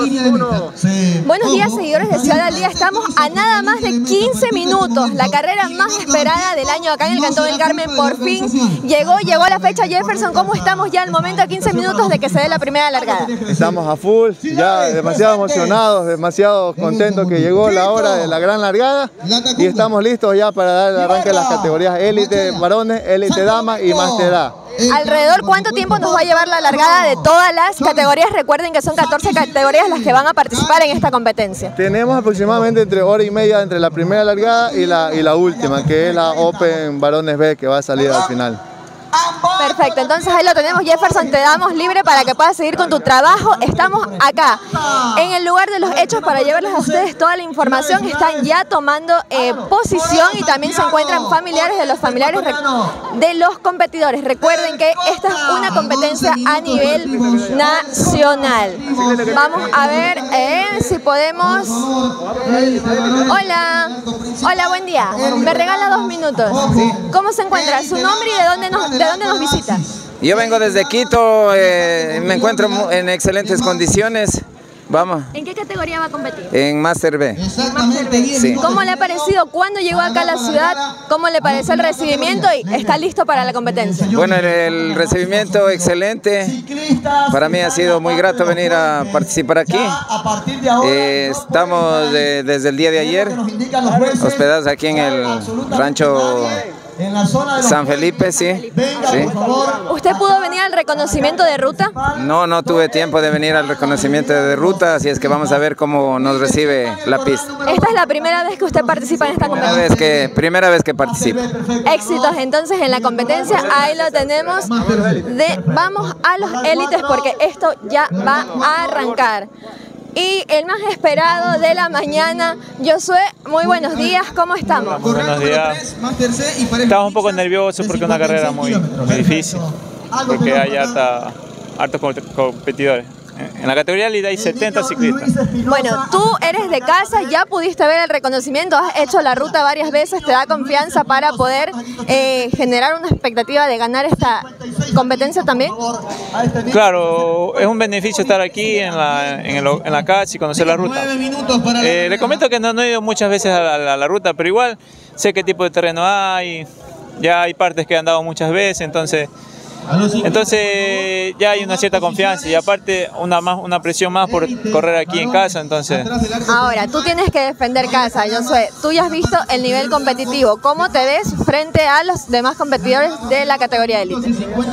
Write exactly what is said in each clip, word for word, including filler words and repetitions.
Buenos días, seguidores de Ciudad al Día. Estamos a nada más de quince minutos. La carrera más esperada del año acá en el Cantón del Carmen por fin llegó, llegó a la fecha. Jefferson, ¿cómo estamos ya al momento a quince minutos de que se dé la primera largada? Estamos a full, ya demasiado emocionados, demasiado contentos que llegó la hora de la gran largada y estamos listos ya para dar el arranque de las categorías élite varones, élite damas y Master A. ¿Alrededor cuánto tiempo nos va a llevar la largada de todas las categorías? Recuerden que son catorce categorías las que van a participar en esta competencia. Tenemos aproximadamente entre hora y media entre la primera largada y la, y la última, que es la Open Varones B, que va a salir al final. Perfecto, entonces ahí lo tenemos. Jefferson, te damos libre para que puedas seguir con tu trabajo. Estamos acá en el lugar de los hechos para llevarles a ustedes toda la información. Están ya tomando eh, posición y también se encuentran familiares de los familiares de los competidores. Recuerden que esta es una competencia a nivel nacional. Vamos a ver eh, si podemos... Hola, hola, buen día. Me regala dos minutos. ¿Cómo se encuentra? ¿Su nombre y de dónde nos, de dónde nos visita? Yo vengo desde Quito, eh, me encuentro en excelentes condiciones. Vamos. ¿En qué categoría va a competir? En Master B. Master B. Sí. ¿Cómo le ha parecido? ¿Cuándo llegó acá a la ciudad? ¿Cómo le pareció el recibimiento? ¿Y está listo para la competencia? Bueno, el, el recibimiento excelente. Para mí ha sido muy grato venir a participar aquí. Eh, estamos de, desde el día de ayer hospedados aquí en el rancho San Felipe, sí. sí. ¿Usted pudo venir al reconocimiento de ruta? No, no tuve tiempo de venir al reconocimiento de ruta, así es que vamos a ver cómo nos recibe la pista. ¿Esta es la primera vez que usted participa en esta Primera competencia? vez que, primera vez que participo. Éxitos entonces en la competencia, ahí lo tenemos. De, vamos a los élites porque esto ya va a arrancar. Y el más esperado de la mañana, Josué, muy buenos días, ¿cómo estamos? Buenos días. Estamos un poco nerviosos porque es una carrera muy, muy difícil, porque hay harta, hartos competidores. En la categoría élite hay setenta ciclistas. Bueno, tú eres de casa, ya pudiste ver el reconocimiento, has hecho la ruta varias veces, te da confianza para poder eh, generar una expectativa de ganar esta competencia también. Claro, es un beneficio estar aquí en la, en el, en la casa y conocer la ruta. Eh, le comento que no, no he ido muchas veces a la, a la ruta, pero igual sé qué tipo de terreno hay, ya hay partes que he andado muchas veces, entonces... Entonces ya hay una cierta confianza y aparte una, más, una presión más por correr aquí en casa, entonces... Ahora, tú tienes que defender casa, Josué. Tú ya has visto el nivel competitivo. ¿Cómo te ves frente a los demás competidores de la categoría élite?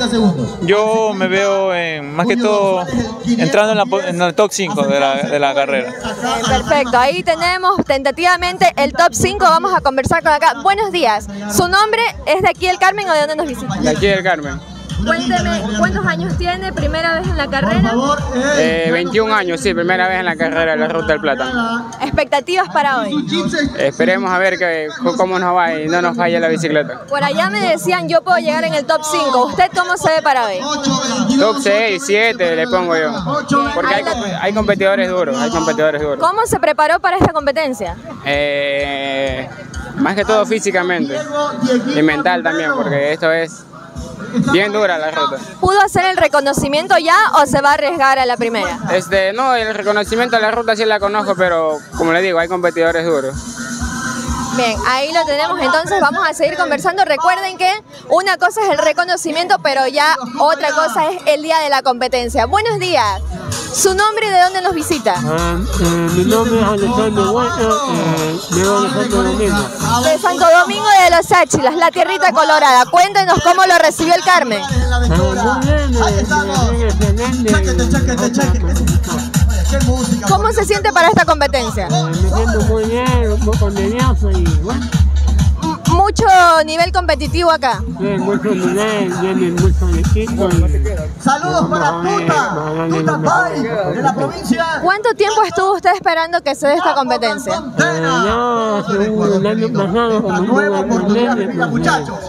Yo me veo en, más que todo entrando en, la, en el top cinco de la, de la carrera. Perfecto, ahí tenemos tentativamente el top cinco. Vamos a conversar con acá. Buenos días. ¿Su nombre es de aquí del Carmen o de dónde nos visita? De aquí del Carmen. Cuénteme, ¿cuántos años tiene? ¿Primera vez en la carrera? Eh, veintiún años, sí, primera vez en la carrera de la Ruta del Plátano. ¿Expectativas para hoy? Esperemos a ver que, cómo nos va y no nos falle la bicicleta. Por allá me decían, yo puedo llegar en el top cinco. ¿Usted cómo se ve para hoy? Top seis, siete le pongo yo. Porque hay, hay competidores duros, hay competidores duros. ¿Cómo se preparó para esta competencia? Eh, más que todo físicamente y mental también, porque esto es... bien dura la ruta. ¿Pudo hacer el reconocimiento ya o se va a arriesgar a la primera? Este, no, el reconocimiento de la ruta sí la conozco, pero como le digo, hay competidores duros. Bien, ahí lo tenemos, entonces vamos a seguir conversando. Recuerden que una cosa es el reconocimiento, pero ya otra cosa es el día de la competencia. Buenos días. ¿Su nombre y de dónde nos visita? Uh, eh, mi nombre es Alejandro Huerta, eh, vengo de Santo Domingo. De Santo Domingo de los Áchilas, la tierrita colorada. Cuéntenos cómo lo recibió el Carmen. Uh, muy bien, eh, excelente. ¿Cómo se siente para esta competencia? Eh, me siento muy bien, un poco nervioso y bueno. Mucho nivel competitivo acá. Sí, mucho nivel, vienen muchos equipos. Saludos para Tuta, Tuta Pai, de la provincia. ¿Cuánto tiempo estuvo usted esperando que se dé esta competencia? Eh, yo hace un año pasado, como tuve pandemia, pues,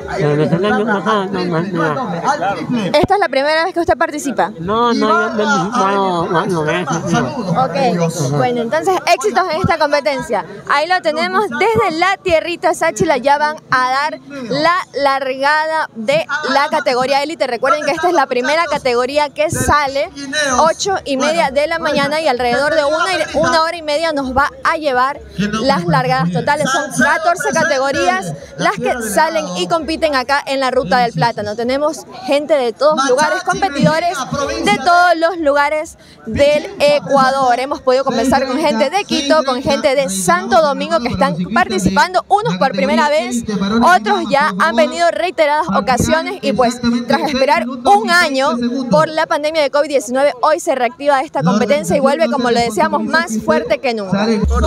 Desde el año pasado no más nada. ¿Esta es la primera vez que usted participa? No, no, yo he participado cuatro veces. No. Ok, bueno, entonces éxitos en esta competencia. Ahí lo tenemos desde la tierrita Sáchila, ya van a dar la largada de la categoría élite. Recuerden que esta es la primera categoría que sale ocho y media de la mañana y alrededor de una, una hora y media nos va a llevar las largadas totales. Son catorce categorías las que salen y compiten acá en la Ruta del Plátano. Tenemos gente de todos lugares, competidores de todos los lugares del Ecuador. Hemos podido conversar con gente de Quito, con gente de Santo Domingo que están participando, unos por primera vez, otros ya han venido reiteradas ocasiones y pues tras esperar un año por la pandemia de COVID diecinueve, hoy se reactiva esta competencia y vuelve, como lo decíamos, más fuerte que nunca.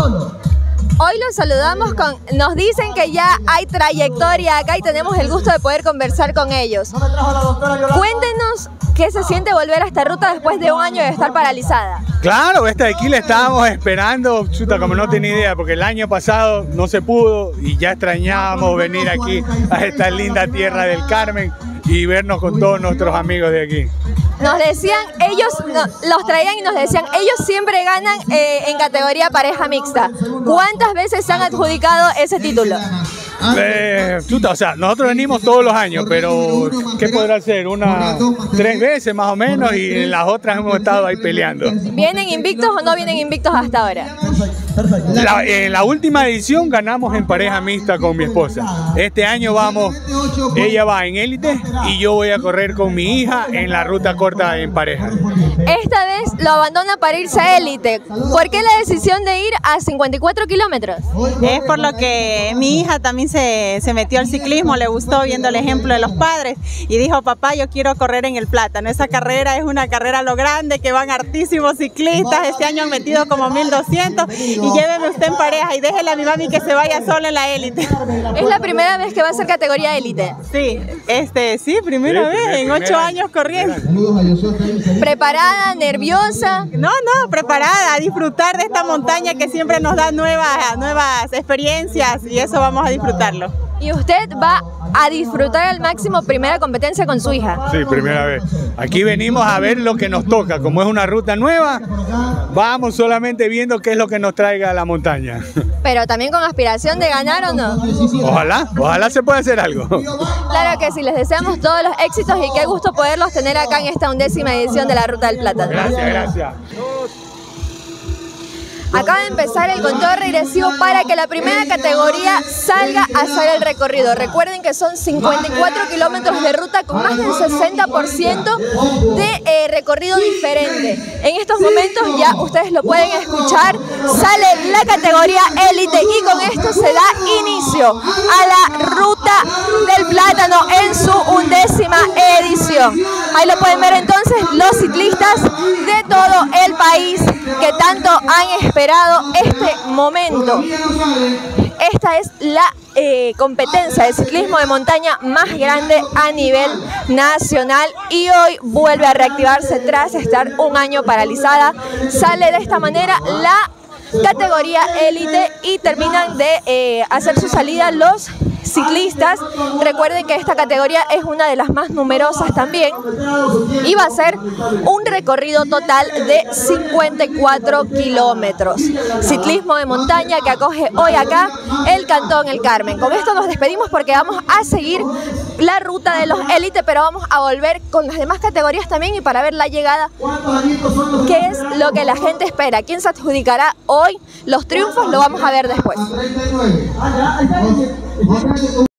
Hoy los saludamos con, nos dicen que ya hay trayectoria acá y tenemos el gusto de poder conversar con ellos. Cuéntenos qué se siente volver a esta ruta después de un año de estar paralizada. Claro, esta de aquí la estábamos esperando, chuta, como no tenía idea, porque el año pasado no se pudo y ya extrañábamos venir aquí a esta linda tierra del Carmen y vernos con todos nuestros amigos de aquí. Nos decían, ellos no, los traían y nos decían, ellos siempre ganan eh, en categoría pareja mixta. ¿Cuántas veces se han adjudicado ese título? Eh, chuta, o sea, nosotros venimos todos los años, pero ¿qué podrá ser? Una, tres veces más o menos y en las otras hemos estado ahí peleando. ¿Vienen invictos o no vienen invictos hasta ahora? La, en la última edición ganamos en pareja mixta con mi esposa. Este año vamos, ella va en élite y yo voy a correr con mi hija en la ruta corta en pareja. Esta vez lo abandona para irse a élite. ¿Por qué la decisión de ir a cincuenta y cuatro kilómetros? Es por lo que mi hija también se, se metió al ciclismo, le gustó viendo el ejemplo de los padres y dijo, papá, yo quiero correr en el Plátano. Esa carrera es una carrera a lo grande, que van hartísimos ciclistas. Este año han metido como mil doscientos y lléveme usted en pareja y déjele a mi mami que se vaya sola en la élite. ¿Es la primera vez que va a ser categoría élite? Sí, este, sí, primera sí, vez, primer, en ocho años corriendo. ¿Preparada, nerviosa? No, no, preparada a disfrutar de esta montaña que siempre nos da nuevas, nuevas experiencias y eso vamos a disfrutarlo. ¿Y usted va a disfrutar al máximo primera competencia con su hija? Sí, primera vez. Aquí venimos a ver lo que nos toca. Como es una ruta nueva, vamos solamente viendo qué es lo que nos traiga a la montaña. Pero también con aspiración de ganar, ¿o no? Ojalá, ojalá se pueda hacer algo. Claro que sí, les deseamos todos los éxitos y qué gusto poderlos tener acá en esta undécima edición de la Ruta del Plátano. Gracias, gracias. Acaba de empezar el conteo regresivo para que la primera categoría salga a hacer el recorrido. Recuerden que son cincuenta y cuatro kilómetros de ruta con más del sesenta por ciento de eh, recorrido diferente. En estos momentos ya ustedes lo pueden escuchar, sale la categoría élite y con esto se da inicio a la Ruta del Plátano en su undécima edición. Ahí lo pueden ver entonces los ciclistas de todo el país que tanto han esperado este momento. Esta es la eh, competencia de ciclismo de montaña más grande a nivel nacional y hoy vuelve a reactivarse tras estar un año paralizada. Sale de esta manera la categoría élite y terminan de eh, hacer su salida los ciclistas. Recuerden que esta categoría es una de las más numerosas también y va a ser un recorrido total de cincuenta y cuatro kilómetros. Ciclismo de montaña que acoge hoy acá el Cantón El Carmen. Con esto nos despedimos porque vamos a seguir la ruta de los élites, pero vamos a volver con las demás categorías también y para ver la llegada, qué es lo que la gente espera, quién se adjudicará hoy los triunfos, lo vamos a ver después.